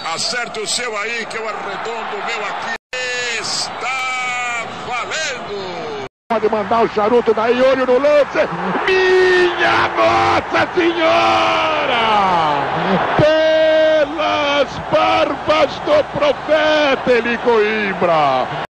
Acerte o seu aí, que eu arredondo o meu aqui. Está valendo! Pode mandar o charuto daí, olho no lance. Minha Nossa Senhora! Pelas barbas do profeta Eli Coimbra!